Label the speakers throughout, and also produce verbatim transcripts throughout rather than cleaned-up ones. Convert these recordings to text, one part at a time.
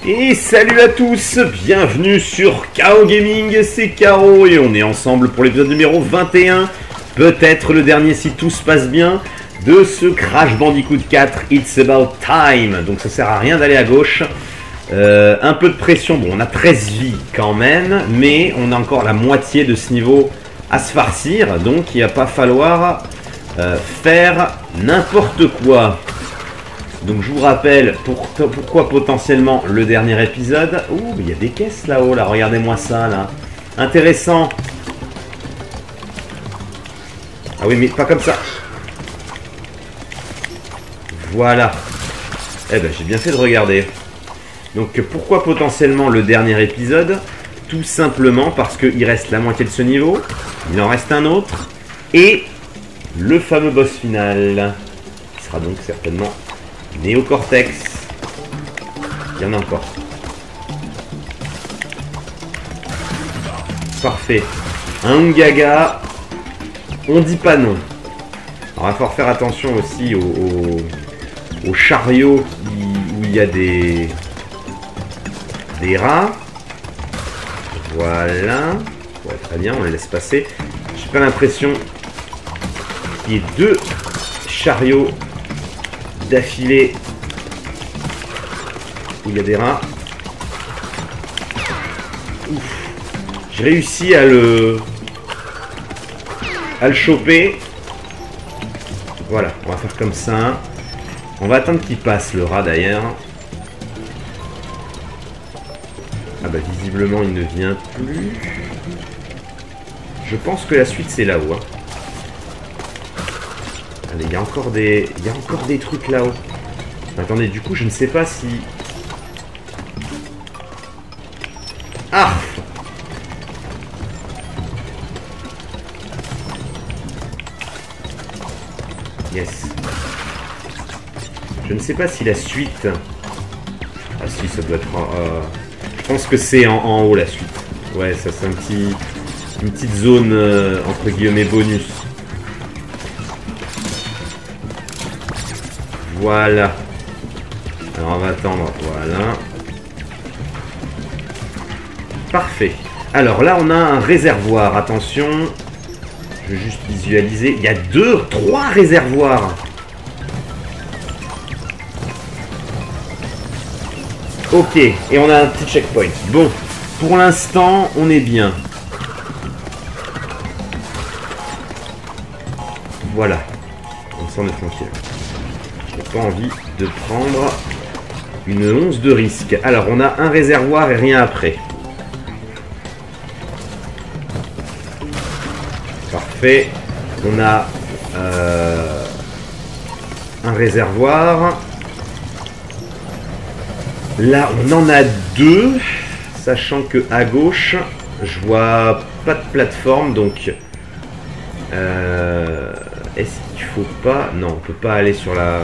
Speaker 1: Et salut à tous, bienvenue sur K O Gaming, c'est Caro et on est ensemble pour l'épisode numéro vingt et un, peut-être le dernier si tout se passe bien, de ce Crash Bandicoot quatre It's About Time. Donc ça sert à rien d'aller à gauche, euh, un peu de pression, bon on a treize vies quand même, mais on a encore la moitié de ce niveau à se farcir, donc il va pas falloir euh, faire n'importe quoi. Donc je vous rappelle pour, pourquoi potentiellement le dernier épisode. Ouh, il y a des caisses là-haut, là, regardez-moi ça, là. Intéressant. Ah oui, mais pas comme ça. Voilà. Eh ben, j'ai bien fait de regarder. Donc pourquoi potentiellement le dernier épisode? Tout simplement parce qu'il reste la moitié de ce niveau. Il en reste un autre. Et le fameux boss final. Qui sera donc certainement... Néocortex. Il y en a encore. Parfait. Un Ungaga. On dit pas non. Alors, il va falloir faire attention aussi au, au, au chariot qui, où il y a des, des rats. Voilà. Ouais, très bien, on les laisse passer. J'ai pas l'impression qu'il y ait deux chariots d'affilée où il y a des rats. J'ai réussi à le à le choper. Voilà, on va faire comme ça. On va attendre qu'il passe le rat d'ailleurs. Ah bah visiblement il ne vient plus. Je pense que la suite c'est là-haut. Hein. Il y a encore des, il y a encore des trucs là-haut. Attendez, du coup, je ne sais pas si... Ah! Yes. Je ne sais pas si la suite... Ah si, ça doit être... Euh... Je pense que c'est en, en haut la suite. Ouais, ça c'est un petit... Une petite zone, euh, entre guillemets, bonus. Voilà. Alors on va attendre. Voilà. Parfait. Alors là on a un réservoir. Attention. Je vais juste visualiser. Il y a deux, trois réservoirs. Ok. Et on a un petit checkpoint. Bon. Pour l'instant on est bien. Voilà. On s'en est tranquille. Pas envie de prendre une once de risque. Alors on a un réservoir et rien après. Parfait. On a euh, un réservoir. Là on en a deux. Sachant que à gauche je vois pas de plateforme. Donc euh, est-ce qu'il faut pas... Non, on peut pas aller sur la...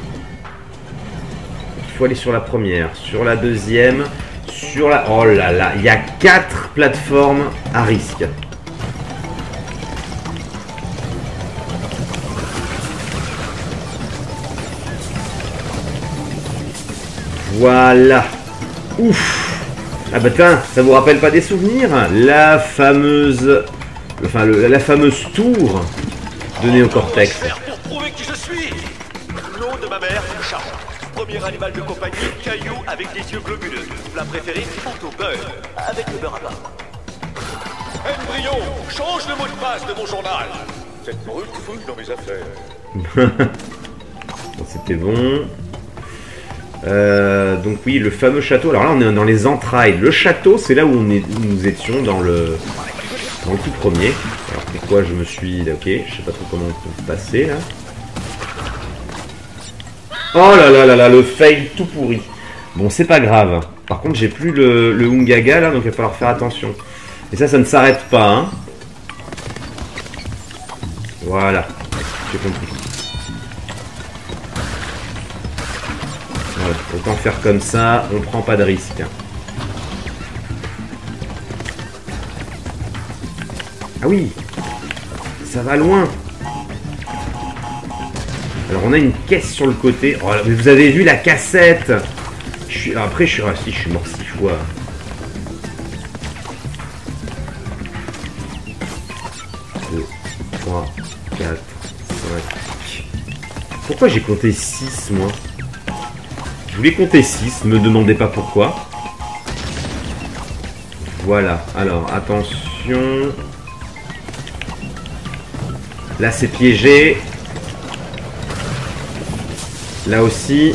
Speaker 1: Il faut aller sur la première, sur la deuxième, sur la... Oh là là, il y a quatre plateformes à risque. Voilà. Ouf. Ah bah tiens, ça vous rappelle pas des souvenirs? La fameuse... Enfin, le, la fameuse tour de Néocortex.
Speaker 2: Pour prouver qui je suis. Nom de ma mère, Charles. Premier animal de compagnie, caillou avec des yeux globuleux. Plat préféré, pâte au beurre, avec le beurre à bas. Embryon, change le mot de passe de mon journal. Cette brute fouille dans mes affaires.
Speaker 1: Bon, c'était bon. Euh, donc oui, le fameux château. Alors là, on est dans les entrailles. Le château, c'est là où, on est, où nous étions dans le, dans le tout premier. Alors pourquoi je me suis... Ok, je sais pas trop comment on peut passer là. Oh là là là là, le fail tout pourri. Bon, c'est pas grave. Par contre, j'ai plus le, le Ungaga là, donc il va falloir faire attention. Et ça, ça ne s'arrête pas, hein. Voilà, j'ai compris. Voilà, autant faire comme ça, on prend pas de risque. Ah oui, ça va loin. Alors on a une caisse sur le côté. Oh, mais vous avez vu la cassette? Je suis... Après, je suis resté, je suis mort six fois. deux, trois, quatre, cinq... Pourquoi j'ai compté six, moi? Je voulais compter six, me demandez pas pourquoi. Voilà, alors, attention... Là, c'est piégé. Là aussi.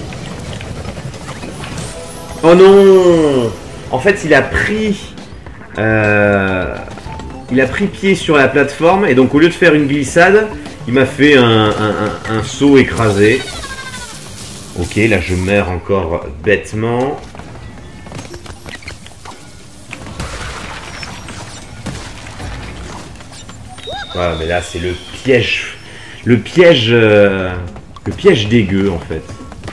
Speaker 1: Oh non! En fait, il a pris... Euh, il a pris pied sur la plateforme. Et donc, au lieu de faire une glissade, il m'a fait un, un, un, un saut écrasé. Ok, là, je meurs encore bêtement. Voilà, mais là, c'est le piège. Le piège... Euh, le piège dégueu, en fait.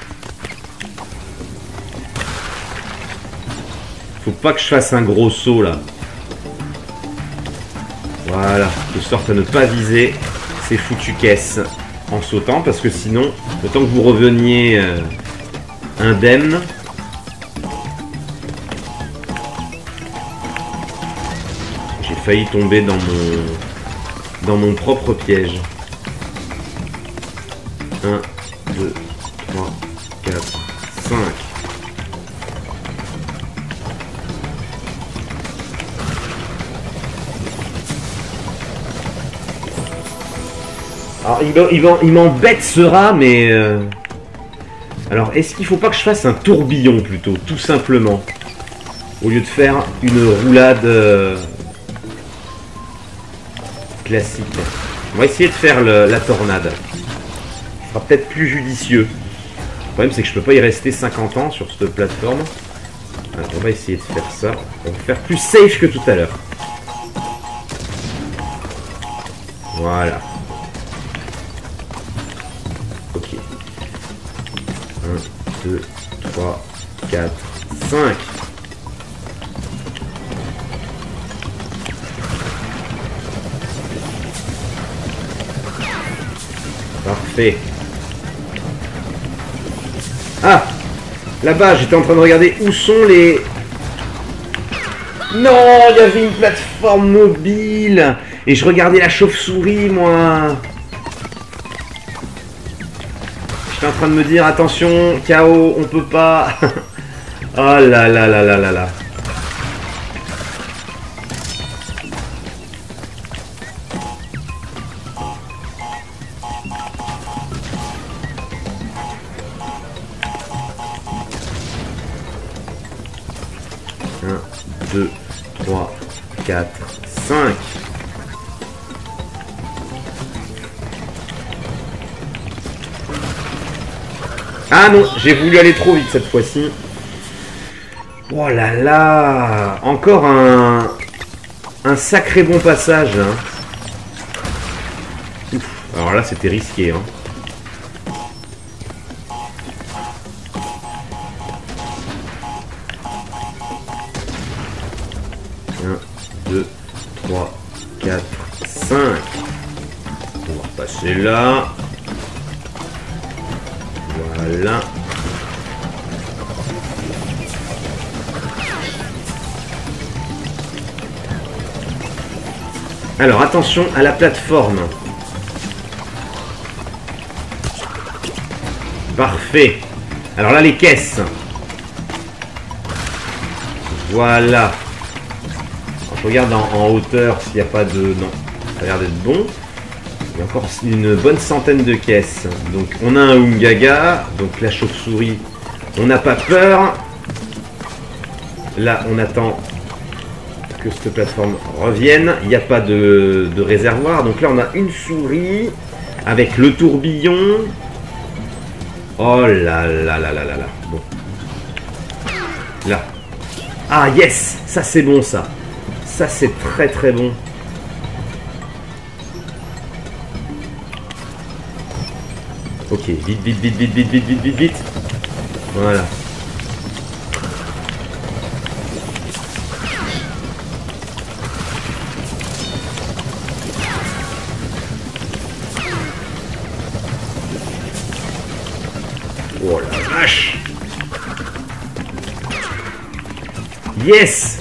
Speaker 1: Faut pas que je fasse un gros saut, là. Voilà, de sorte à ne pas viser ces foutues caisses en sautant, parce que sinon, autant que vous reveniez euh, indemne. J'ai failli tomber dans mon... dans mon propre piège. un, deux, trois, quatre, cinq. Alors, il m'embête ce rat, mais... Euh... Alors, est-ce qu'il faut pas que je fasse un tourbillon, plutôt, tout simplement, au lieu de faire une roulade... Euh... classique. On va essayer de faire le, la tornade. Ce sera peut-être plus judicieux. Le problème, c'est que je peux pas y rester cinquante ans sur cette plateforme. Alors, on va essayer de faire ça. On va faire plus safe que tout à l'heure. Voilà. Ok. un, deux, trois, quatre, cinq. Parfait. Ah! Là-bas, j'étais en train de regarder où sont les... Non! Il y avait une plateforme mobile! Et je regardais la chauve-souris, moi! J'étais en train de me dire, attention, K O, on peut pas... Oh là là là là là là! un, deux, trois, quatre, cinq. Ah non, j'ai voulu aller trop vite cette fois-ci. Oh là là. Encore un, un sacré bon passage. Hein. Ouf. Alors là, c'était risqué. Hein. un, deux, trois, quatre, cinq. On va repasser là. Voilà. Alors attention à la plateforme. Parfait. Alors là les caisses. Voilà. Je regarde en, en hauteur s'il n'y a pas de... Non, ça a l'air d'être bon. Il y a encore une bonne centaine de caisses. Donc on a un Ungaga. Donc la chauve-souris, on n'a pas peur. Là on attend que cette plateforme revienne. Il n'y a pas de, de réservoir. Donc là on a une souris avec le tourbillon. Oh là là là là là là. Bon. Là. Ah yes. Ça c'est bon ça. Ça c'est très très bon. Ok, vite, vite, vite, vite, vite, vite, vite, vite, vite. Voilà. Oh la vache. Yes.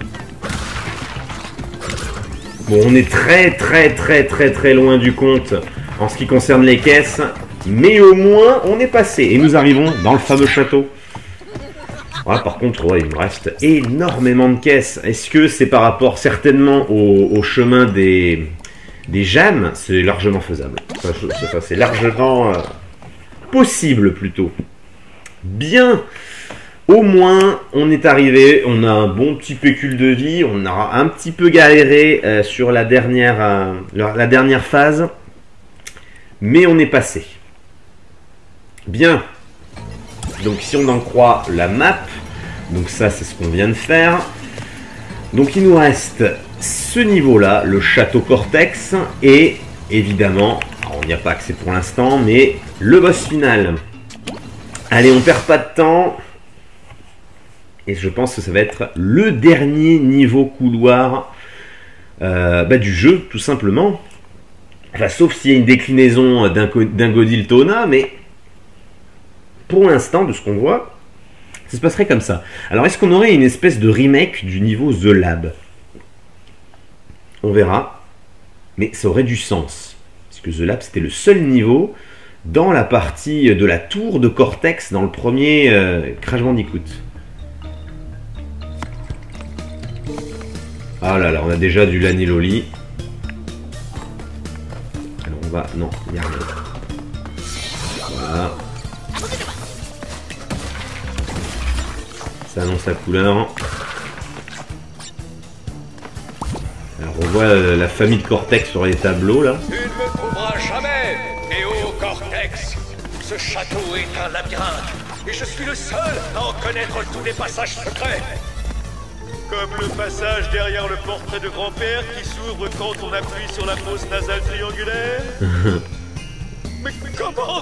Speaker 1: Bon, on est très très très très très loin du compte en ce qui concerne les caisses, mais au moins on est passé et nous arrivons dans le fameux château. Ouais, par contre, ouais, il me reste énormément de caisses. Est-ce que c'est par rapport certainement au, au chemin des, des Jeannes? C'est largement faisable. Enfin, c'est largement euh, possible plutôt. Bien. Au moins, on est arrivé, on a un bon petit pécule de vie, on a un petit peu galéré euh, sur la dernière, euh, la dernière phase, mais on est passé. Bien. Donc si on en croit la map, donc ça c'est ce qu'on vient de faire. Donc il nous reste ce niveau-là, le château Cortex, et évidemment, on n'y a pas accès pour l'instant, mais le boss final. Allez, on perd pas de temps. Et je pense que ça va être le dernier niveau couloir euh, bah, du jeu, tout simplement. Enfin, sauf s'il y a une déclinaison d'un Godiltona, mais pour l'instant, de ce qu'on voit, ça se passerait comme ça. Alors, est-ce qu'on aurait une espèce de remake du niveau The Lab? On verra, mais ça aurait du sens. Parce que The Lab, c'était le seul niveau dans la partie de la tour de Cortex dans le premier euh, Crash Bandicoot. Ah là là, on a déjà du Lani Loli. Alors on va... Non, il n'y a rien. Voilà. Ça annonce la couleur. Alors on voit la famille de Cortex sur les tableaux là.
Speaker 2: Tu ne me trouveras jamais, Néo Cortex. Ce château est un labyrinthe, et je suis le seul à en connaître tous les passages secrets. Comme le passage derrière le portrait de grand-père qui s'ouvre quand on appuie sur la fosse nasale triangulaire. Mais comment?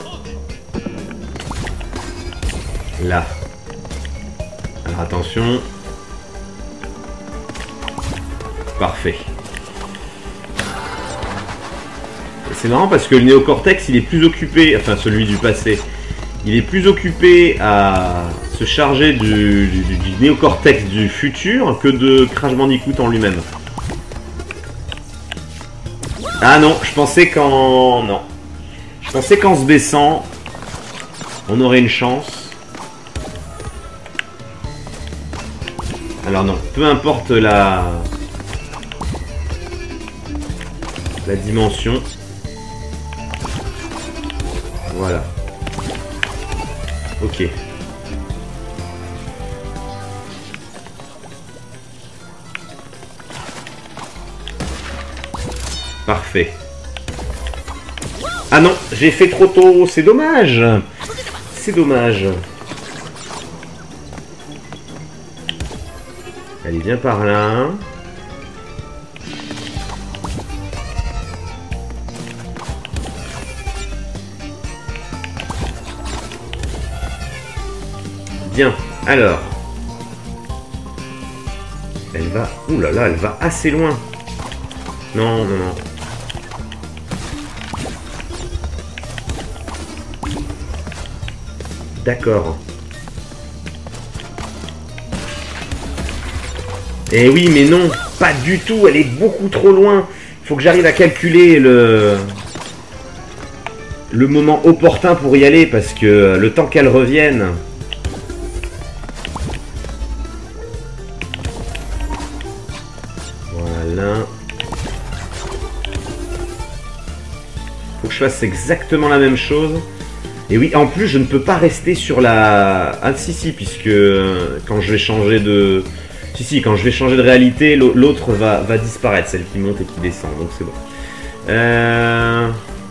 Speaker 1: Là. Alors attention. Parfait. C'est marrant parce que le néocortex il est plus occupé, enfin celui du passé, il est plus occupé à se charger du, du, du néocortex du futur que de Crash Bandicoot en lui-même. Ah non, je pensais qu'en... Non. Je pensais qu'en se baissant, on aurait une chance. Alors non, peu importe la... la dimension. Voilà. Ok. Parfait. Ah non, j'ai fait trop tôt, c'est dommage. C'est dommage. Allez, viens par là. Bien, alors. Elle va... Ouh là là, elle va assez loin. Non, non, non. D'accord. Eh oui, mais non, pas du tout, elle est beaucoup trop loin. Il faut que j'arrive à calculer le... le moment opportun pour y aller, parce que le temps qu'elle revienne... Voilà. Faut que je fasse exactement la même chose. Et oui, en plus, je ne peux pas rester sur la... Ah si, si, puisque quand je vais changer de... Si, si, quand je vais changer de réalité, l'autre va, va disparaître, celle qui monte et qui descend, donc c'est bon. Euh...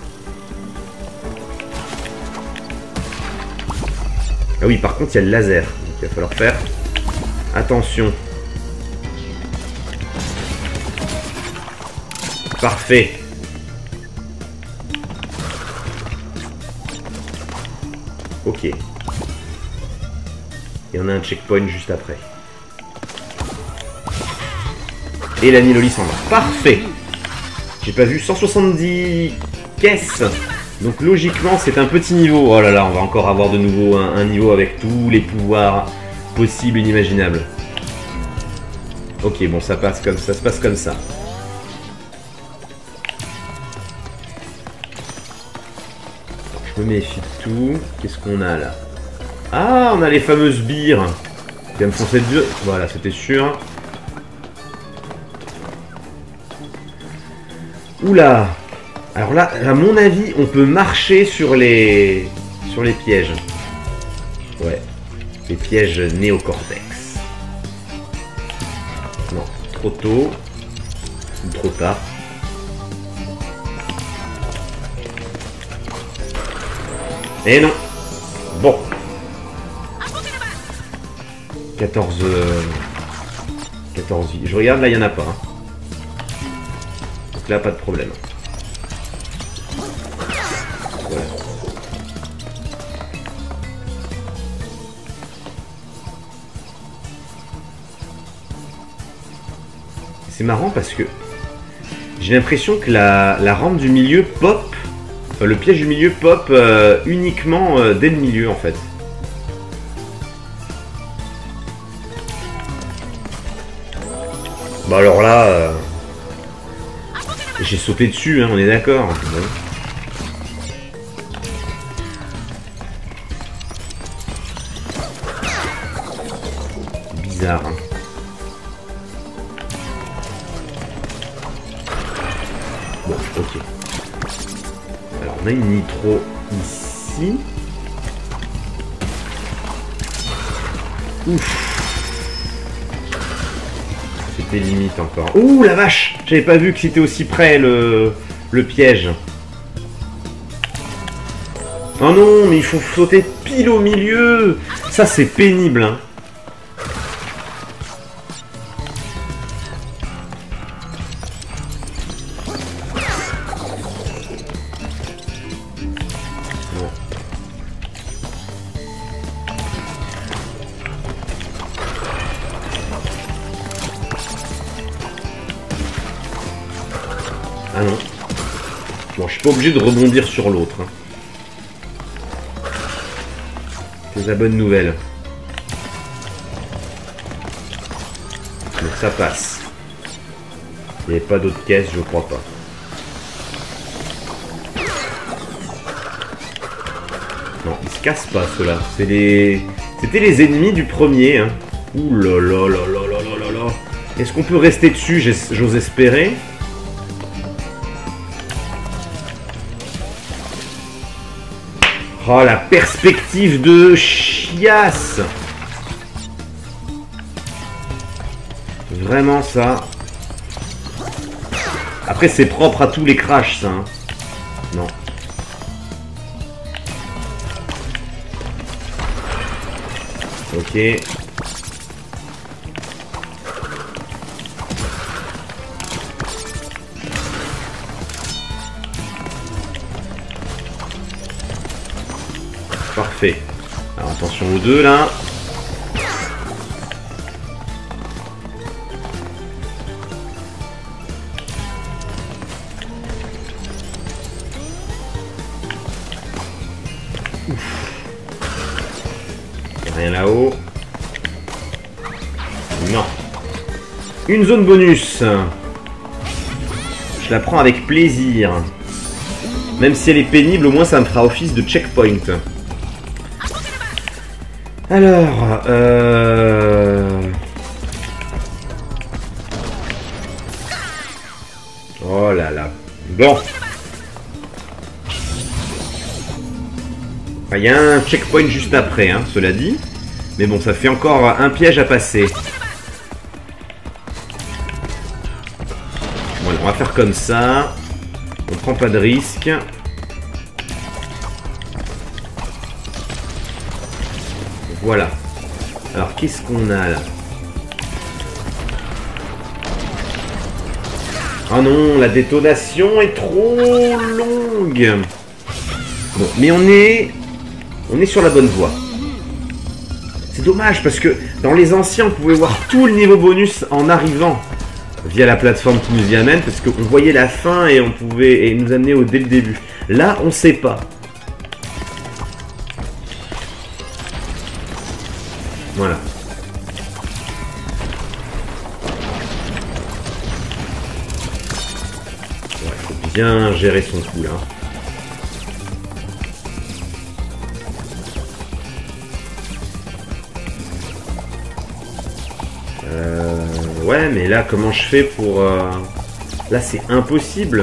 Speaker 1: Ah oui, par contre, il y a le laser, donc il va falloir faire attention. Parfait. Ok. Et on a un checkpoint juste après. Et la Niloli s'en va. Parfait. J'ai pas vu cent soixante-dix caisses. Donc logiquement c'est un petit niveau. Oh là là, on va encore avoir de nouveau un, un niveau avec tous les pouvoirs possibles et inimaginables. Ok, bon, ça passe comme ça, se passe comme ça. Je me méfie de tout. Qu'est-ce qu'on a là? Ah, on a les fameuses bières. Il va me foncer de deux. Voilà, c'était sûr. Oula. Alors là, à mon avis, on peut marcher sur les sur les pièges. Ouais. Les pièges néocortex. Non, trop tôt. Ou trop tard. Et non. Bon. quatorze... quatorze vies. Je regarde, là, il n'y en a pas. Hein. Donc là, pas de problème. Voilà. C'est marrant parce que j'ai l'impression que la, la rampe du milieu pop, enfin, le piège du milieu pop euh, uniquement euh, dès le milieu en fait. Bah alors là, euh, j'ai sauté dessus, hein, on est d'accord. Bon. Bizarre. Hein. Bon, ok. Alors on a une nitro ici. Ouf. C'était limite encore. Ouh la vache! J'avais pas vu que c'était aussi près le, le piège. Oh non, mais il faut sauter pile au milieu! Ça c'est pénible, hein. Ah non. Bon, je suis pas obligé de rebondir sur l'autre. Hein. C'est la bonne nouvelle. Donc ça passe. Il n'y avait pas d'autres caisses, je crois pas. Non, ils se cassent pas ceux-là. C'est les... C'était les ennemis du premier. Hein. Ouh là là là là là là là là. Est-ce qu'on peut rester dessus? J'ose espérer. Oh la perspective de chiasse. Vraiment ça. Après c'est propre à tous les crashs ça. Hein. Non. Ok. Parfait. Alors attention aux deux là. Ouf. Rien là-haut. Non. Une zone bonus. Je la prends avec plaisir. Même si elle est pénible, au moins ça me fera office de checkpoint. Alors, euh... oh là là. Bon. Il y a un checkpoint juste après, hein, cela dit. Mais bon, ça fait encore un piège à passer. Bon, on va faire comme ça. On prend pas de risque. Voilà. Alors, qu'est-ce qu'on a là? Ah non, la détonation est trop longue. Bon, mais on est... On est sur la bonne voie. C'est dommage parce que dans les anciens, on pouvait voir tout le niveau bonus en arrivant via la plateforme qui nous y amène parce qu'on voyait la fin et on pouvait et nous amener au dès le début. Là, on sait pas. Voilà. bien gérer son coup là. Euh, ouais, mais là, comment je fais pour... Euh... Là, c'est impossible.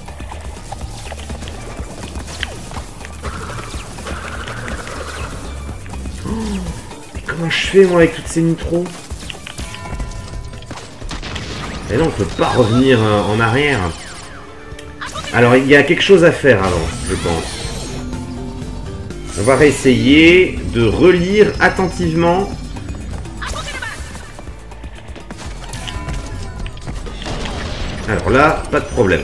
Speaker 1: Oh, mais comment je fais, moi, avec toutes ces nitros? Et là, on peut pas revenir euh, en arrière. Alors, il y a quelque chose à faire avant, je pense. On va réessayer de relire attentivement. Alors là, pas de problème.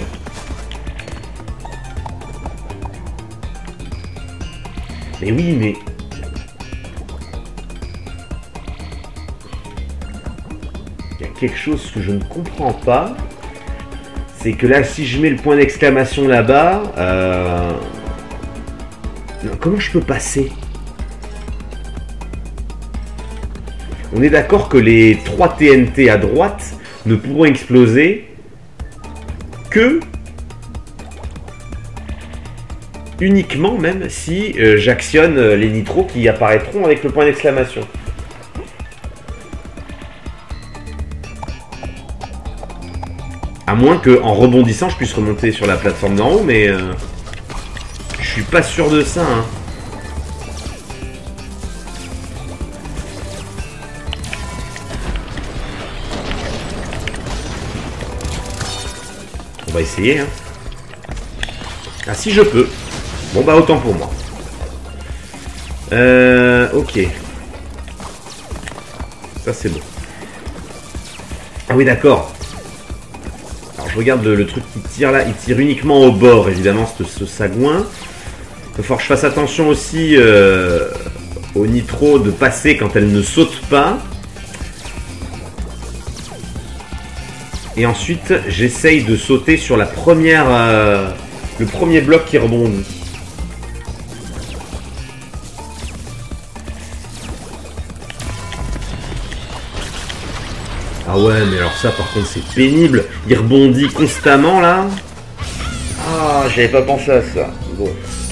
Speaker 1: Mais oui, mais... Il y a quelque chose que je ne comprends pas. C'est que là, si je mets le point d'exclamation là-bas... Euh... Non, comment je peux passer? On est d'accord que les trois T N T à droite ne pourront exploser que uniquement même si euh, j'actionne les nitros qui apparaîtront avec le point d'exclamation. À moins qu'en rebondissant je puisse remonter sur la plateforme d'en haut, mais euh, je suis pas sûr de ça, hein. On va essayer, hein. Ah, si je peux. Bon, bah, autant pour moi. Euh, ok. Ça, c'est bon. Ah oui, d'accord. Alors, je regarde le, le truc qui tire là. Il tire uniquement au bord, évidemment, ce, ce sagouin. Il faut que je fasse attention aussi euh, au nitro de passer quand elle ne saute pas. Et ensuite, j'essaye de sauter sur la première, euh, le premier bloc qui rebondit. Ah ouais, mais alors ça, par contre, c'est pénible. Il rebondit constamment, là. Ah, j'avais pas pensé à ça. Bon.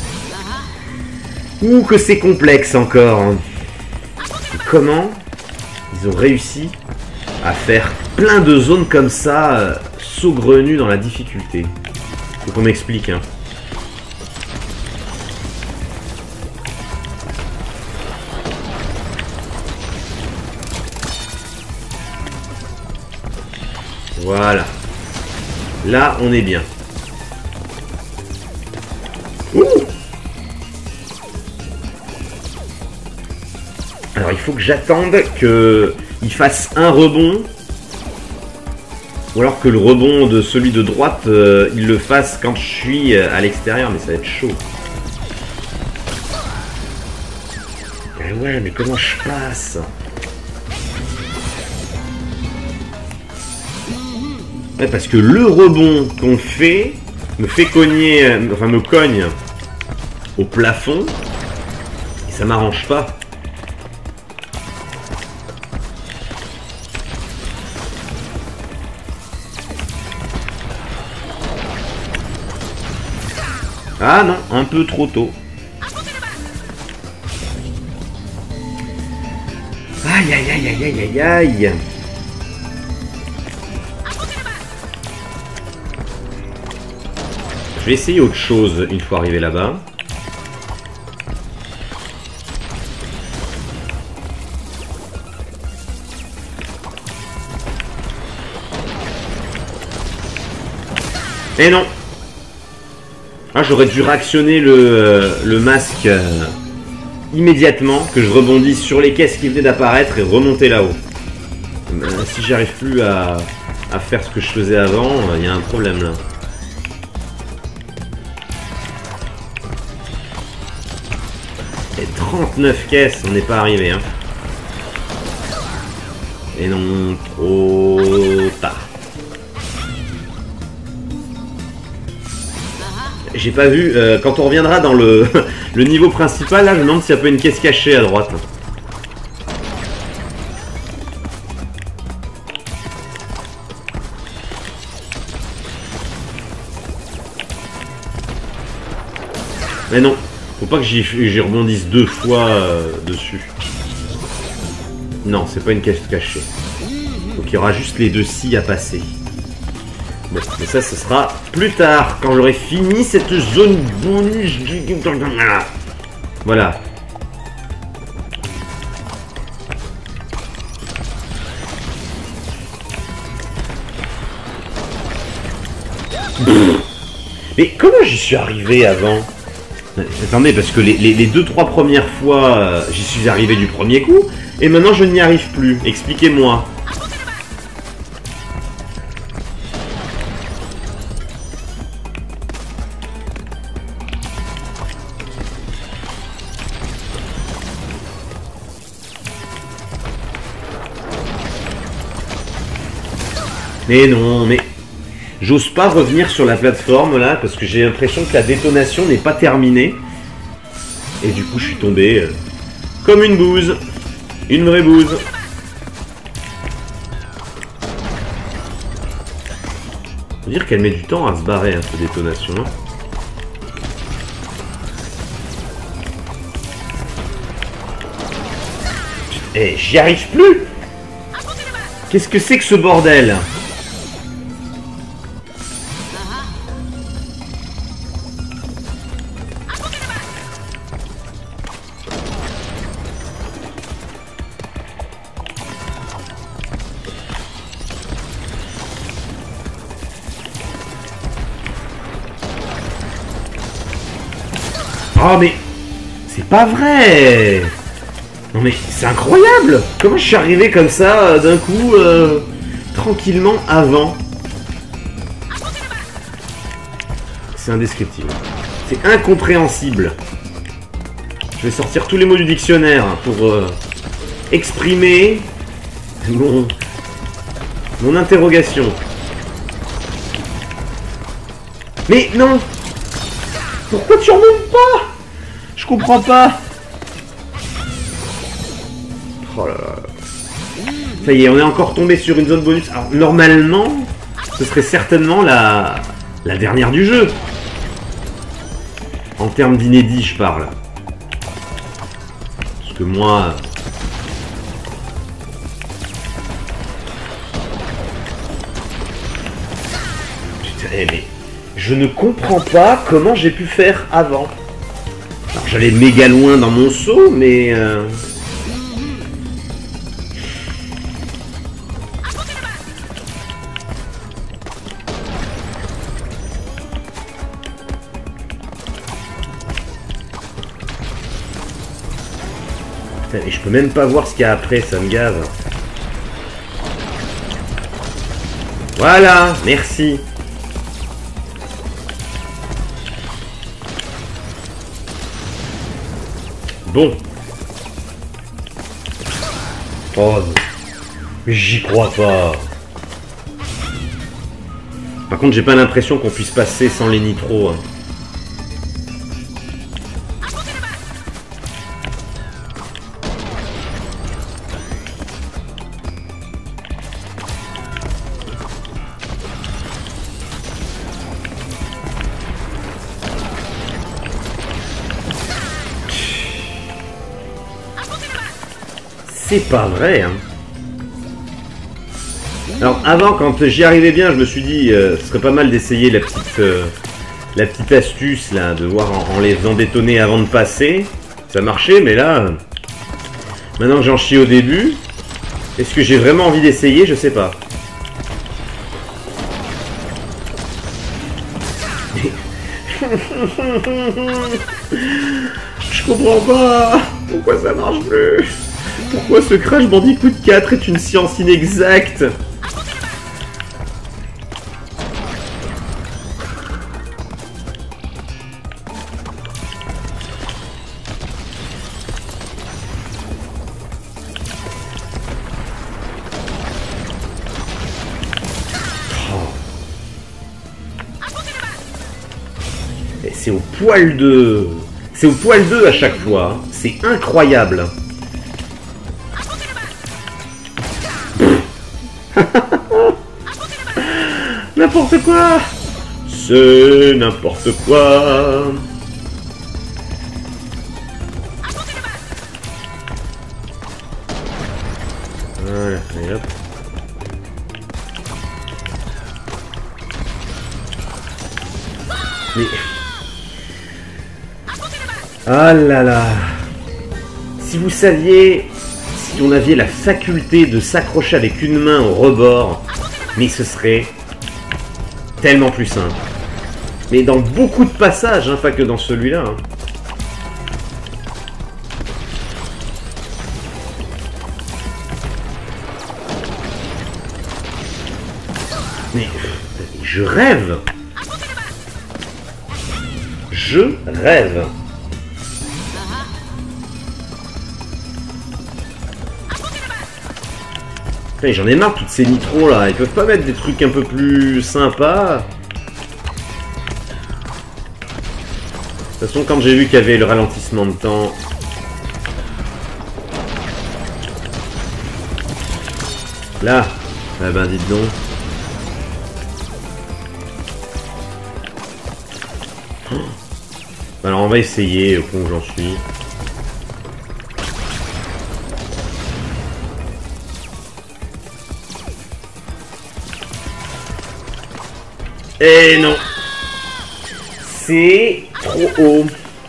Speaker 1: Ouh, que c'est complexe encore. Hein. Et comment ils ont réussi à faire plein de zones comme ça, euh, saugrenues dans la difficulté. Faut qu'on m'explique, hein. Voilà. Là, on est bien. Ouh. Alors, il faut que j'attende qu'il fasse un rebond. Ou alors que le rebond de celui de droite, euh, il le fasse quand je suis à l'extérieur. Mais ça va être chaud. Ah ouais, mais comment je passe? Ouais, parce que le rebond qu'on fait me fait cogner, enfin me cogne au plafond. Et ça m'arrange pas. Ah non, un peu trop tôt. Aïe aïe aïe aïe aïe aïe aïe. Je vais essayer autre chose une fois arrivé là-bas. Et non. Ah, j'aurais dû réactionner le, euh, le masque euh, immédiatement, que je rebondisse sur les caisses qui venaient d'apparaître et remonter là-haut. Euh, si j'arrive plus à, à faire ce que je faisais avant, il euh, y a un problème là. Et trente-neuf caisses, on n'est pas arrivé, hein. Et non, trop tard. J'ai pas vu, euh, quand on reviendra dans le, le niveau principal, là, je me demande s'il y a pas une caisse cachée à droite. Mais non, faut pas que j'y rebondisse deux fois euh, dessus. Non, c'est pas une cache cachée. Donc il y aura juste les deux scies à passer. Bon, mais ça, ce sera plus tard, quand j'aurai fini cette zone bonus. Voilà. Mais comment j'y suis arrivé avant? Attendez, parce que les, les, les deux, trois premières fois, euh, j'y suis arrivé du premier coup, et maintenant je n'y arrive plus. Expliquez-moi. Mais non, mais... J'ose pas revenir sur la plateforme là parce que j'ai l'impression que la détonation n'est pas terminée. Et du coup je suis tombé euh, comme une bouse. Une vraie bouse. Faut dire qu'elle met du temps à se barrer hein, cette détonation. Hein. Eh, j'y arrive plus. Qu'est-ce que c'est que ce bordel? Oh mais c'est pas vrai. Non mais c'est incroyable. Comment je suis arrivé comme ça euh, d'un coup euh, tranquillement avant. C'est indescriptible. C'est incompréhensible. Je vais sortir tous les mots du dictionnaire pour euh, exprimer mon, mon interrogation. Mais non. Pourquoi tu remontes pas? Je comprends pas. Oh là là. Ça y est, on est encore tombé sur une zone bonus. Alors normalement, ce serait certainement la, la dernière du jeu. En termes d'inédit, je parle. Parce que moi... Putain, mais... Je ne comprends pas comment j'ai pu faire avant. Alors j'allais méga loin dans mon saut, mais... Euh... Putain, et je peux même pas voir ce qu'il y a après, ça me gave. Voilà, merci. Bon. Oh non. Mais j'y crois pas. Par contre, j'ai pas l'impression qu'on puisse passer sans les nitros. Hein. C'est pas vrai, hein. Alors avant, quand j'y arrivais bien, je me suis dit euh, ce serait pas mal d'essayer la petite euh, la petite astuce là, de voir en, en les faisant détonner avant de passer. Ça marchait, mais là, euh, maintenant que j'en chie au début, est-ce que j'ai vraiment envie d'essayer? Je sais pas. Je comprends pas. Pourquoi ça marche plus? Pourquoi ce Crash Bandicoot quatre est une science inexacte? Oh. Et c'est au poil de... C'est au poil d'eux à chaque fois. C'est incroyable. N'importe quoi. C'est n'importe quoi. Mais... Ah là là. Si vous saviez, si on avait la faculté de s'accrocher avec une main au rebord, mais ce serait tellement plus simple. Mais dans beaucoup de passages, hein, pas que dans celui-là. Hein. Mais je rêve. Je rêve. J'en ai marre toutes ces nitros là, ils peuvent pas mettre des trucs un peu plus sympas. De toute façon, quand j'ai vu qu'il y avait le ralentissement de temps... Là, ah ben dites donc. Oh. Alors on va essayer au point où j'en suis. Et non, c'est trop haut.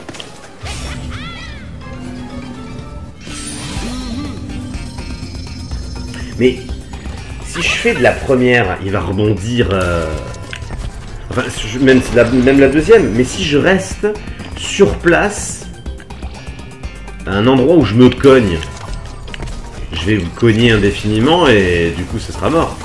Speaker 1: Mais si je fais de la première, il va rebondir. Euh... Enfin, même la, même la deuxième. Mais si je reste sur place, à un endroit où je me cogne, je vais vous cogner indéfiniment et du coup, ce sera mort.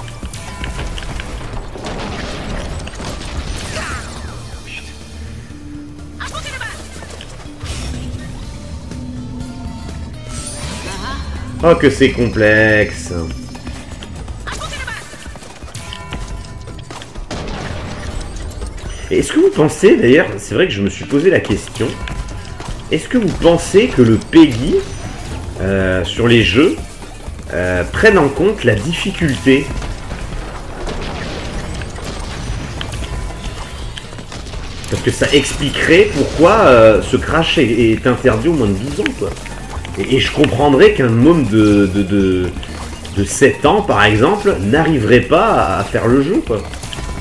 Speaker 1: Oh que c'est complexe. Est-ce que vous pensez, d'ailleurs, c'est vrai que je me suis posé la question, est-ce que vous pensez que le Peggy, euh, sur les jeux, euh, prenne en compte la difficulté? Parce que ça expliquerait pourquoi euh, ce crash est, est interdit au moins de douze ans, quoi. Et, et je comprendrais qu'un môme de, de, de, de sept ans, par exemple, n'arriverait pas à faire le jeu, quoi.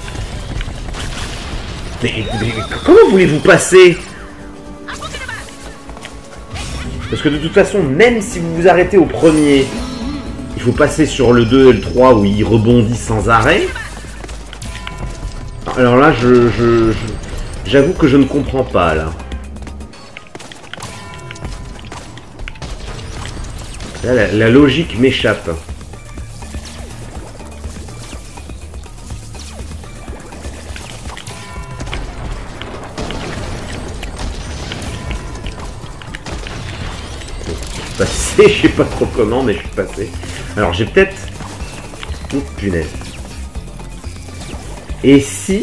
Speaker 1: Mais, mais comment voulez-vous passer? Parce que de toute façon, même si vous vous arrêtez au premier, il faut passer sur le deux et le trois où il rebondit sans arrêt. Alors là, je, je, je, j'avoue que je ne comprends pas, là. Là, la, la logique m'échappe. Je suis passé, je sais pas trop comment, mais je suis passé. Alors j'ai peut-être... Oh punaise. Et si...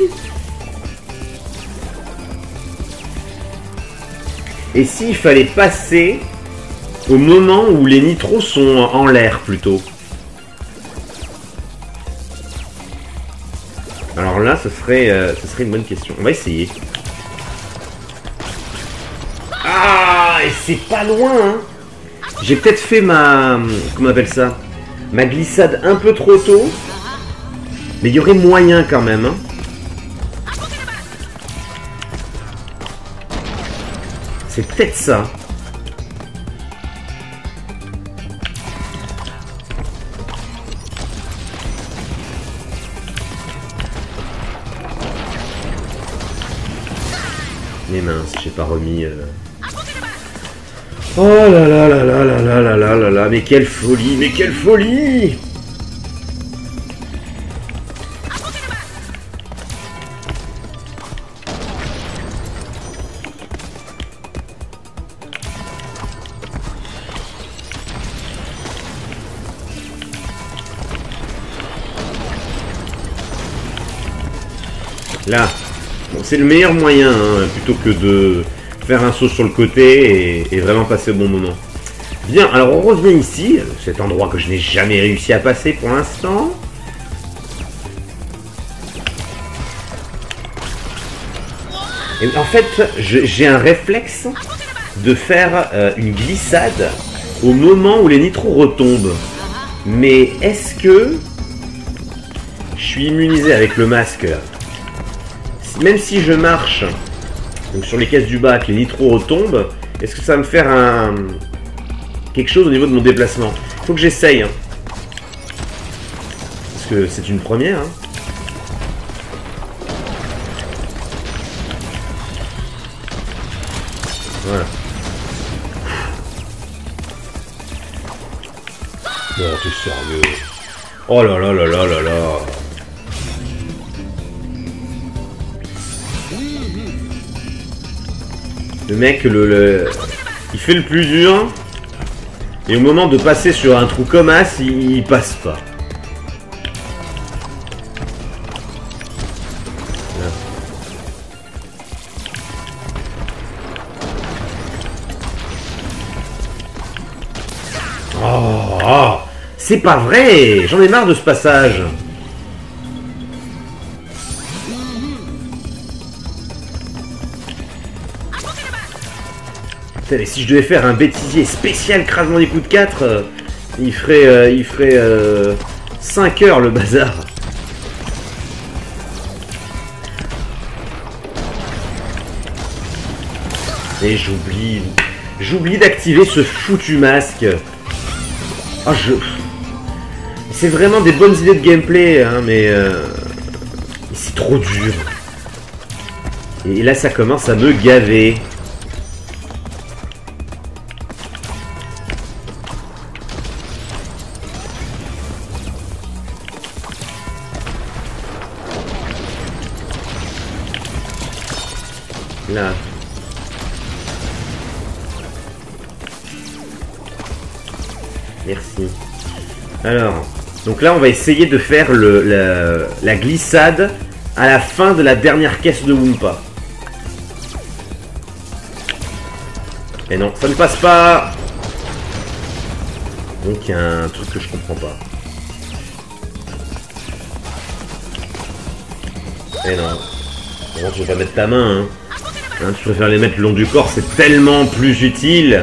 Speaker 1: Et s'il fallait passer... au moment où les nitros sont en l'air, plutôt. Alors là, ce serait, euh, ce serait une bonne question. On va essayer. Ah, et c'est pas loin, hein. J'ai peut-être fait ma... Comment on appelle ça? Ma glissade un peu trop tôt. Mais il y aurait moyen quand même, hein. C'est peut-être ça. Mais mince, j'ai pas remis... Euh... Oh là là là là là là là là là là, mais quelle folie, mais quelle folie! Là, bon, c'est le meilleur moyen, hein, plutôt que de faire un saut sur le côté et, et vraiment passer au bon moment. Bien, alors on revient ici, cet endroit que je n'ai jamais réussi à passer pour l'instant. Et en fait, j'ai un réflexe de faire euh, une glissade au moment où les nitros retombent. Mais est-ce que je suis immunisé avec le masque là? Même si je marche donc sur les caisses du bas, que les nitros retombent, est-ce que ça va me faire un... quelque chose au niveau de mon déplacement? Il faut que j'essaye. Hein. Parce que c'est une première. Hein. Voilà. Non, t'es sérieux? Oh là là là là là là. Le mec, le, le, il fait le plus dur. Et au moment de passer sur un trou comme as, il, il passe pas. Oh, oh, c'est pas vrai. J'en ai marre de ce passage. Putain, mais si je devais faire un bêtisier spécial Crash Bandicoot quatre, euh, il ferait, euh, il ferait euh, cinq heures le bazar. Et j'oublie, j'oublie d'activer ce foutu masque. Ah, je... C'est vraiment des bonnes idées de gameplay, hein, mais euh... c'est trop dur. Et là, ça commence à me gaver. Là. Merci. Alors, donc là, on va essayer de faire le, la, la glissade à la fin de la dernière caisse de Wumpa. Et non, ça ne passe pas. Donc, il y a un truc que je comprends pas. Et non. Bon, tu vas pas mettre ta main, hein. Hein, tu préfères les mettre le long du corps, c'est tellement plus utile.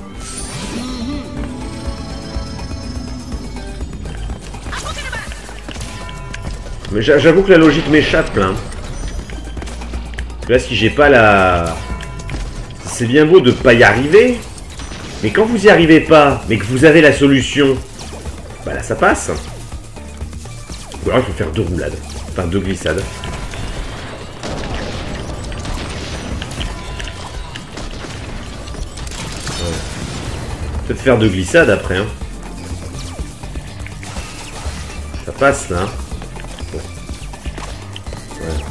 Speaker 1: Mais j'avoue que la logique m'échappe là. Là, si j'ai pas la... C'est bien beau de pas y arriver. Mais quand vous y arrivez pas, mais que vous avez la solution, bah là ça passe. Ou alors il faut faire deux roulades. Enfin deux glissades. Peut-être faire deux glissades après. Hein. Ça passe là. Bon. Ouais.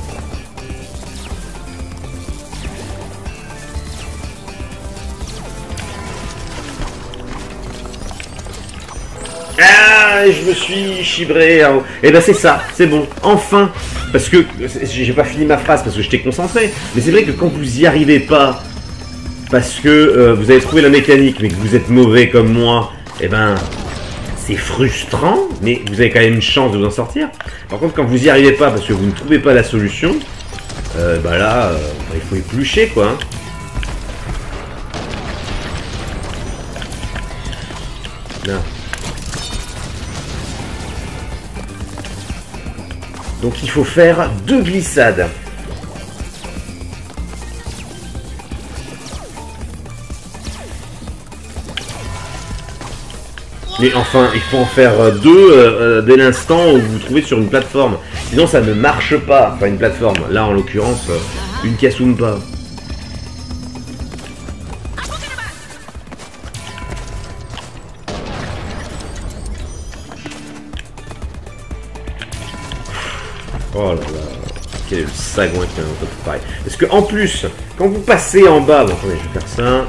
Speaker 1: Ah, je me suis chibré. Et eh ben c'est ça, c'est bon, enfin. Parce que j'ai pas fini ma phrase parce que j'étais concentré. Mais c'est vrai que quand vous y arrivez pas, parce que euh, vous avez trouvé la mécanique, mais que vous êtes mauvais comme moi, eh ben, c'est frustrant, mais vous avez quand même une chance de vous en sortir. Par contre, quand vous y arrivez pas, parce que vous ne trouvez pas la solution, euh, bah là, euh, il faut éplucher, quoi. Hein. Là. Donc il faut faire deux glissades. Mais enfin, il faut en faire deux euh, dès l'instant où vous vous trouvez sur une plateforme. Sinon, ça ne marche pas. Enfin, une plateforme. Là, en l'occurrence, euh, une caisse Wumpa. Oh là là. Quel est le sagouin qui a un peu pareil. Parce que en plus, quand vous passez en bas... Bon, attendez, je vais faire ça...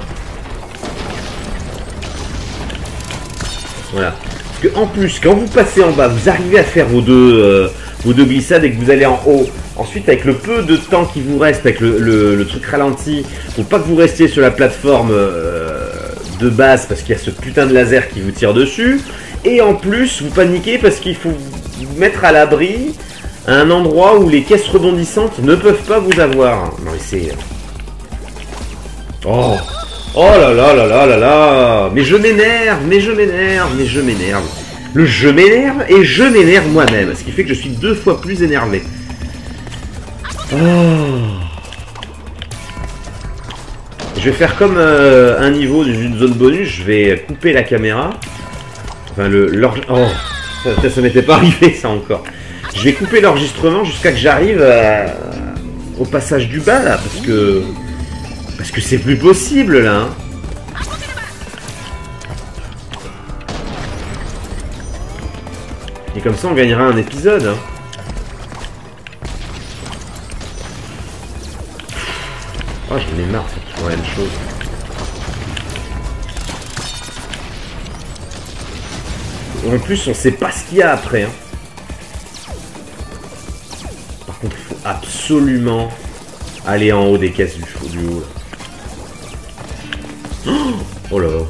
Speaker 1: Voilà. Parce que en plus, quand vous passez en bas, vous arrivez à faire vos deux, euh, vos deux glissades et que vous allez en haut. Ensuite, avec le peu de temps qui vous reste, avec le, le, le truc ralenti, faut pas que vous restiez sur la plateforme euh, de base parce qu'il y a ce putain de laser qui vous tire dessus. Et en plus, vous paniquez parce qu'il faut vous mettre à l'abri à un endroit où les caisses rebondissantes ne peuvent pas vous avoir. Non mais c'est... Oh! Oh là là là là là là. Mais je m'énerve, mais je m'énerve, mais je m'énerve. Le jeu m'énerve et je m'énerve moi-même. Ce qui fait que je suis deux fois plus énervé. Oh. Je vais faire comme euh, un niveau d'une zone bonus, je vais couper la caméra. Enfin, le... Oh, ça, ça, ça m'était pas arrivé, ça, encore. Je vais couper l'enregistrement jusqu'à que j'arrive à... au passage du bas, là, parce que... Parce que c'est plus possible, là. Hein. Et comme ça, on gagnera un épisode. Hein. Oh, j'en ai marre, c'est toujours la même chose. En plus, on sait pas ce qu'il y a après. Hein. Par contre, il faut absolument aller en haut des caisses du, du haut. Là. Oh là là.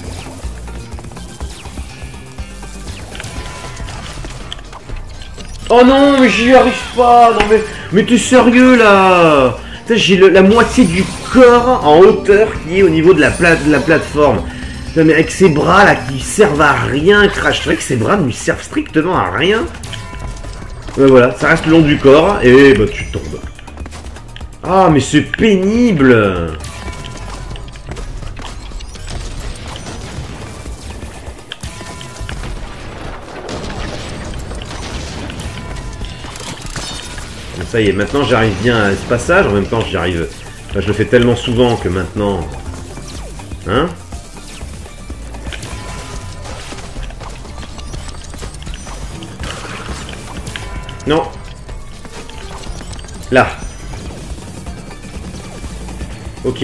Speaker 1: Oh non, mais j'y arrive pas. Non mais, mais t'es sérieux là? J'ai la moitié du corps en hauteur qui est au niveau de la, plate, de la plateforme. Mais avec ses bras là qui servent à rien, Crash. C'est vrai que ses bras ne lui servent strictement à rien. Mais voilà, ça reste le long du corps et bah tu tombes. Ah mais c'est pénible. Ça y est, maintenant j'arrive bien à ce passage, en même temps j'y arrive... Enfin, je le fais tellement souvent que maintenant... Hein? Non. Là. Ok.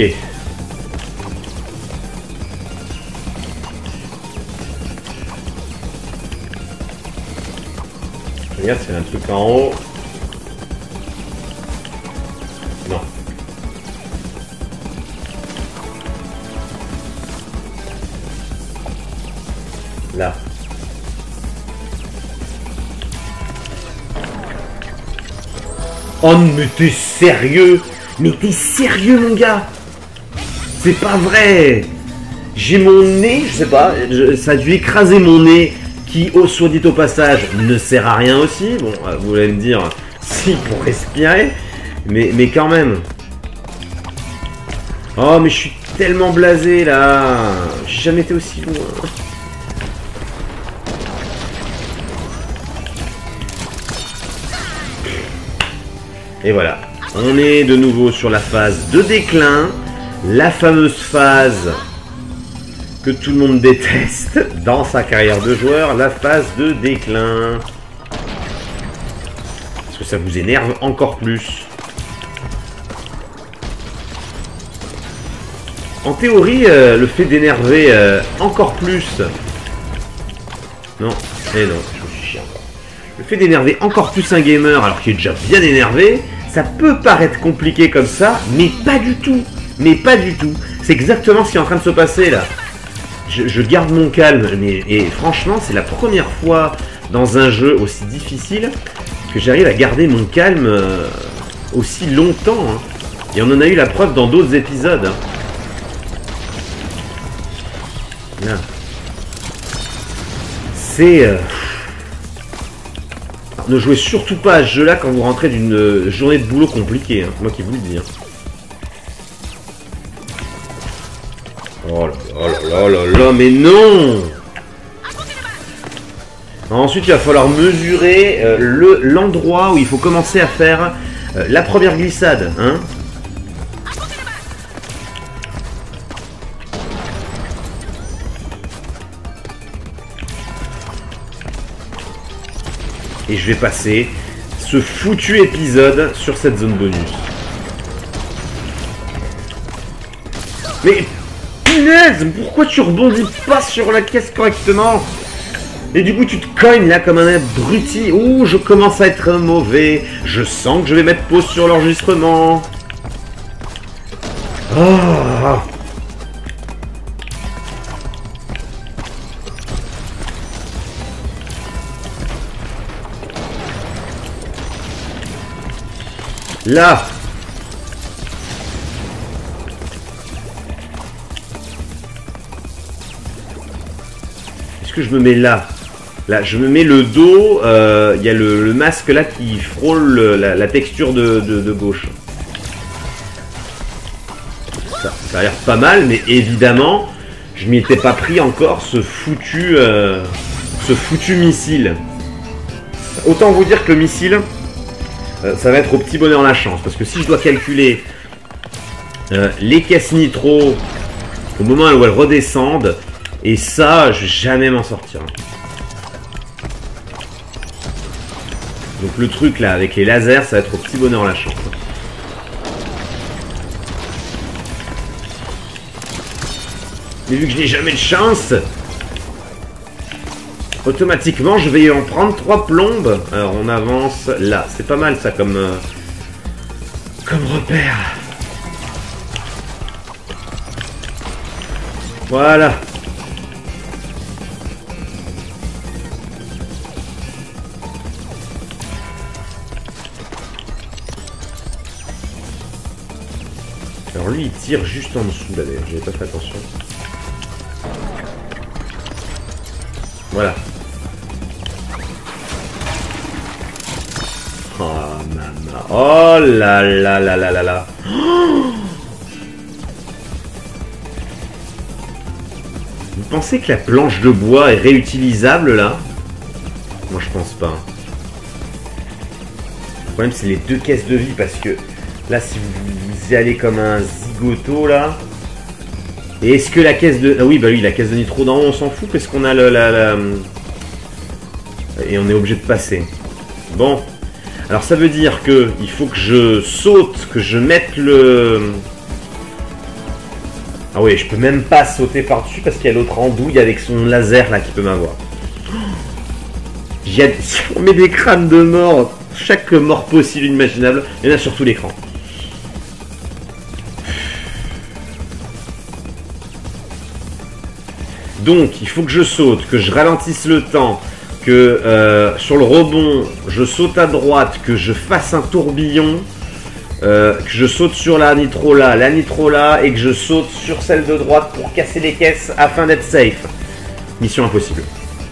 Speaker 1: Regarde, c'est un truc en haut. Non. Là. Oh mais t'es sérieux? Mais t'es sérieux mon gars? C'est pas vrai. J'ai mon nez, je sais pas, je, ça a dû écraser mon nez qui, au soit dit au passage, ne sert à rien aussi. Bon, vous allez me dire, si pour respirer, mais, mais quand même. Oh mais je suis tellement blasé là. J'ai jamais été aussi loin. Et voilà, on est de nouveau sur la phase de déclin, la fameuse phase que tout le monde déteste dans sa carrière de joueur, la phase de déclin. Parce que ça vous énerve encore plus. En théorie, euh, le fait d'énerver euh, encore plus... Non, et non, je me suis chiant. Le fait d'énerver encore plus un gamer alors qu'il est déjà bien énervé, ça peut paraître compliqué comme ça, mais pas du tout. Mais pas du tout. C'est exactement ce qui est en train de se passer là. Je, je garde mon calme, mais et franchement, c'est la première fois dans un jeu aussi difficile que j'arrive à garder mon calme euh, aussi longtemps. Hein. Et on en a eu la preuve dans d'autres épisodes. Hein. Là. C'est... Euh... Ne jouez surtout pas à ce jeu-là quand vous rentrez d'une journée de boulot compliquée, hein. Moi qui vous le dis. Hein. Oh là là là là là, mais non! Ensuite, il va falloir mesurer euh, le l'endroit où il faut commencer à faire euh, la première glissade, hein. Et je vais passer ce foutu épisode sur cette zone bonus. Mais punaise, pourquoi tu rebondis pas sur la caisse correctement? Et du coup tu te cognes là comme un abruti. Ouh, je commence à être mauvais. Je sens que je vais mettre pause sur l'enregistrement. Oh. Là. Est-ce que je me mets là? Là, je me mets le dos. Il euh, y a le, le masque là qui frôle le, la, la texture de, de, de gauche. Ça, ça a l'air pas mal, mais évidemment, je m'y étais pas pris encore ce foutu, euh, ce foutu missile. Autant vous dire que le missile, euh, ça va être au petit bonheur la chance. Parce que si je dois calculer euh, les caisses nitro au moment où elles redescendent, et ça, je vais jamais m'en sortir. Donc le truc là, avec les lasers, ça va être au petit bonheur la chance. Mais vu que je n'ai jamais de chance, automatiquement je vais en prendre trois plombes. Alors on avance là, c'est pas mal ça comme euh, comme repère. Voilà. Alors lui il tire juste en dessous là d'ailleurs, j'avais pas fait attention. Voilà. Oh maman. Oh là là là là là là. Oh, vous pensez que la planche de bois est réutilisable là? Moi je pense pas. Le problème c'est les deux caisses de vie parce que là si vous y allez comme un zigoto là. Et est-ce que la caisse de... Ah oui, bah oui, la caisse de nitro d'en haut, on s'en fout parce qu'on a le, la, la... Et on est obligé de passer. Bon. Alors ça veut dire que il faut que je saute, que je mette le... Ah oui, je peux même pas sauter par-dessus parce qu'il y a l'autre andouille avec son laser là qui peut m'avoir. Il a... Si on met des crânes de mort, chaque mort possible imaginable, il y en a sur tout l'écran. Donc, il faut que je saute, que je ralentisse le temps, que euh, sur le rebond, je saute à droite, que je fasse un tourbillon, euh, que je saute sur la nitro là, la nitro là, et que je saute sur celle de droite pour casser les caisses afin d'être safe. Mission impossible.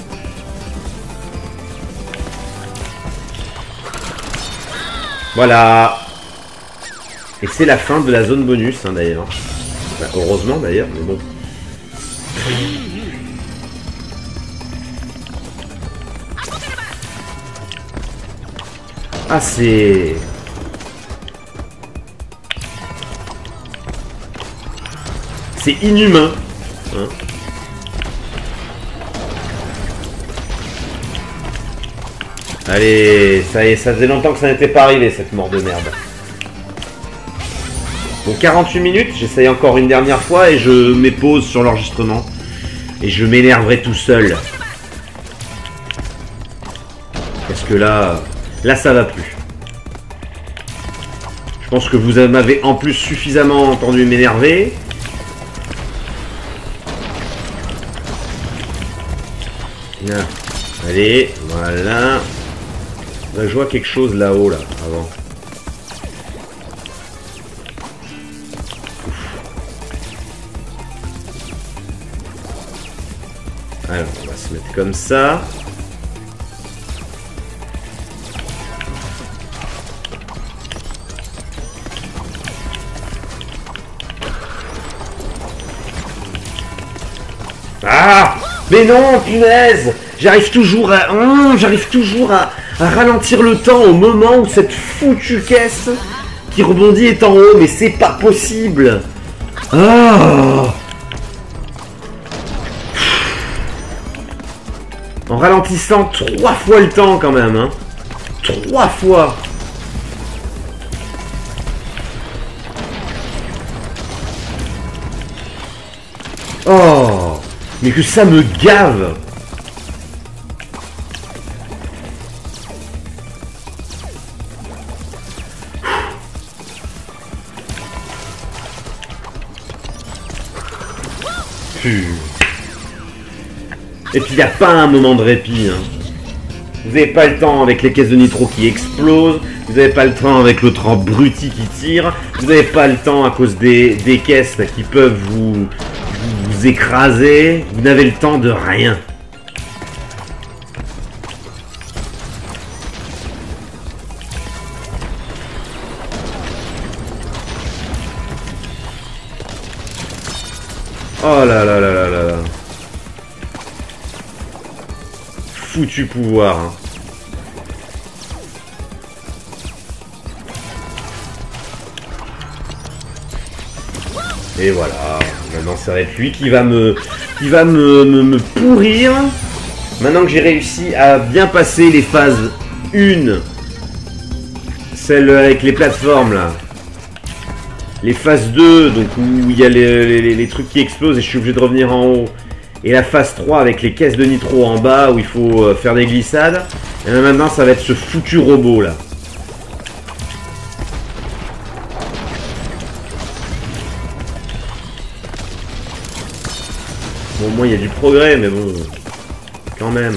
Speaker 1: Voilà. Et c'est la fin de la zone bonus, hein, d'ailleurs. Bah, heureusement, d'ailleurs, mais bon. Ah, c'est... C'est inhumain. Hein. Allez, ça y est, ça faisait longtemps que ça n'était pas arrivé, cette mort de merde. Bon, quarante-huit minutes, j'essaye encore une dernière fois et je mets pause sur l'enregistrement. Et je m'énerverai tout seul. Parce que là... Là, ça va plus. Je pense que vous m'avez en plus suffisamment entendu m'énerver. Allez, voilà. Là, je vois quelque chose là-haut, là, avant. Alors, on va se mettre comme ça. Ah! Mais non, punaise! J'arrive toujours à... Hum, j'arrive toujours à, à ralentir le temps au moment où cette foutue caisse qui rebondit est en haut, mais c'est pas possible! Ah! En ralentissant trois fois le temps quand même, hein. Trois fois. Oh, mais que ça me gave. Puh. Et puis il n'y a pas un moment de répit. Hein. Vous n'avez pas le temps avec les caisses de nitro qui explosent. Vous n'avez pas le temps avec l'autre abruti qui tire. Vous n'avez pas le temps à cause des, des caisses qui peuvent vous, vous, vous écraser. Vous n'avez le temps de rien. Oh là là là là là là. Foutu pouvoir. Hein. Et voilà. Maintenant, ça va être lui qui va me, qui va me, me, me pourrir. Maintenant que j'ai réussi à bien passer les phases un, celle avec les plateformes là. Les phases deux, donc où il y a les, les, les trucs qui explosent et je suis obligé de revenir en haut. Et la phase trois avec les caisses de nitro en bas où il faut faire des glissades. Et maintenant ça va être ce foutu robot là. Bon, au moins il y a du progrès, mais bon, quand même.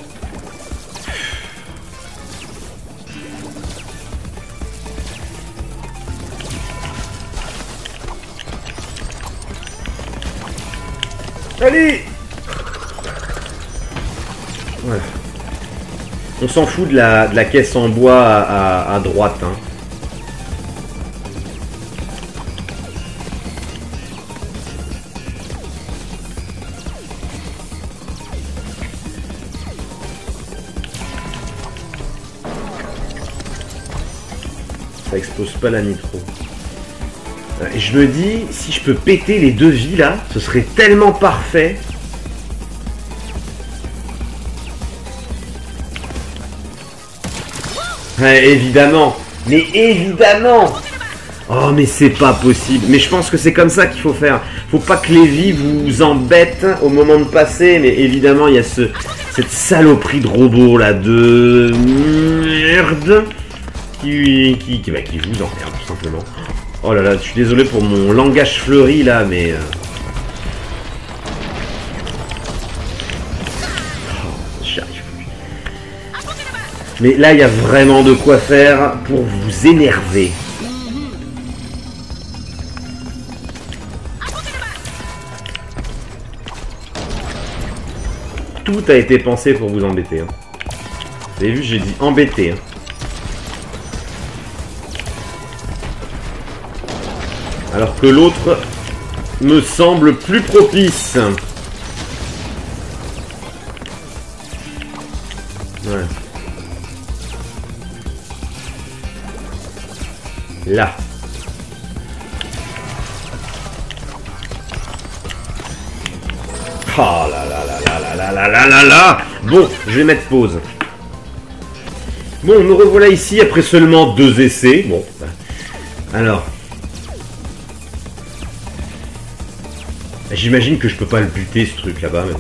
Speaker 1: Allez! Voilà. On s'en fout de la, de la caisse en bois à, à, à droite. Hein. Ça expose pas la nitro. Et je me dis, si je peux péter les deux vies là, ce serait tellement parfait. Ouais, évidemment. Mais évidemment. Oh, mais c'est pas possible. Mais je pense que c'est comme ça qu'il faut faire. Faut pas que les vies vous embêtent au moment de passer. Mais évidemment, il y a ce, cette saloperie de robot là, de merde. Qui, qui, qui, bah, qui vous emmerde tout simplement. Oh là là, je suis désolé pour mon langage fleuri là, mais... Euh... Oh, j'y arrive plus. Mais là, il y a vraiment de quoi faire pour vous énerver. Tout a été pensé pour vous embêter. Hein. Vous avez vu, j'ai dit embêter. Hein. Alors que l'autre me semble plus propice. Ouais. Là. Oh là là là là là là là là là. Bon, je vais mettre pause. Bon, nous revoilà ici après seulement deux essais. Bon, alors... J'imagine que je peux pas le buter ce truc là-bas, mais bon.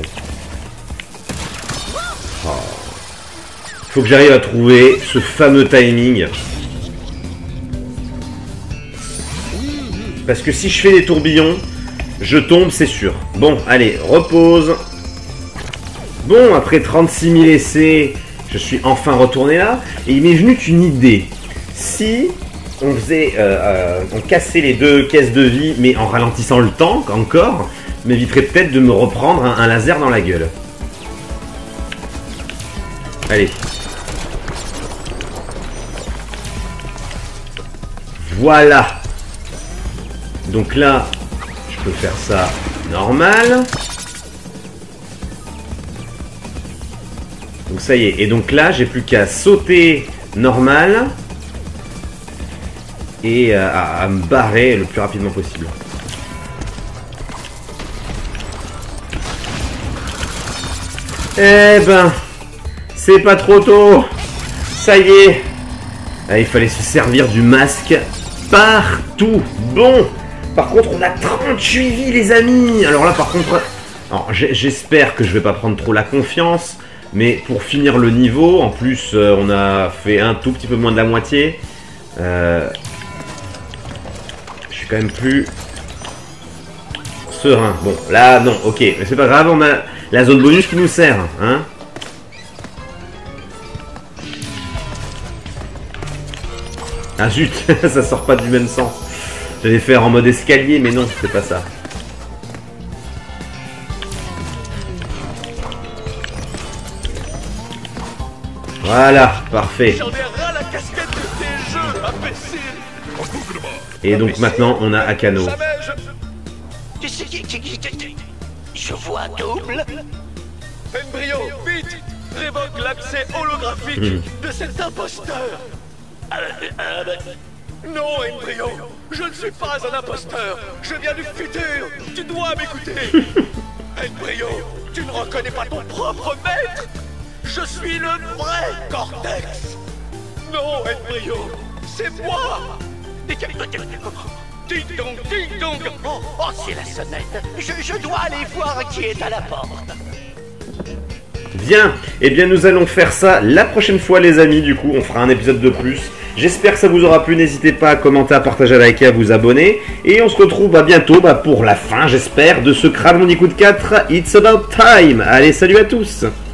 Speaker 1: Oh. Faut que j'arrive à trouver ce fameux timing. Parce que si je fais des tourbillons, je tombe, c'est sûr. Bon, allez, repose. Bon, après trente-six mille essais, je suis enfin retourné là. Et il m'est venu une idée. Si... On faisait, euh, euh, on cassait les deux caisses de vie, mais en ralentissant le temps encore, m'éviterait peut-être de me reprendre un, un laser dans la gueule. Allez. Voilà. Donc là, je peux faire ça normal. Donc ça y est. Et donc là, j'ai plus qu'à sauter normal. Et à, à me barrer le plus rapidement possible. Eh ben, c'est pas trop tôt. Ça y est. Ah, il fallait se servir du masque partout. Bon, par contre, on a trente-huit vies, les amis. Alors là, par contre, j'espère que je vais pas prendre trop la confiance. Mais pour finir le niveau, en plus, euh, on a fait un tout petit peu moins de la moitié. Euh... Je suis quand même plus serein. Bon, là, non, ok. Mais c'est pas grave, on a la zone bonus qui nous sert. Hein. Ah zut, ça sort pas du même sens. J'allais faire en mode escalier, mais non, c'est pas ça. Voilà, parfait. Et donc maintenant, on a Akano.
Speaker 2: Je vois double. Embryo, vite! Révoque l'accès holographique mmh. de cet imposteur. Euh, euh, euh, non, Embryo, je ne suis pas un imposteur. Je viens du futur. Tu dois m'écouter. Embryo, tu ne reconnais pas ton propre maître. Je suis le vrai Cortex. Non, Embryo, c'est moi. Ding dong, ding dong. Oh, oh c'est la sonnette. Je, je dois aller voir qui est à la porte.
Speaker 1: Bien, eh bien nous allons faire ça la prochaine fois les amis, du coup on fera un épisode de plus. J'espère que ça vous aura plu, n'hésitez pas à commenter, à partager, à liker, à vous abonner. Et on se retrouve bah, bientôt bah, pour la fin, j'espère, de ce Crash Bandicoot quatre It's About Time. Allez, salut à tous!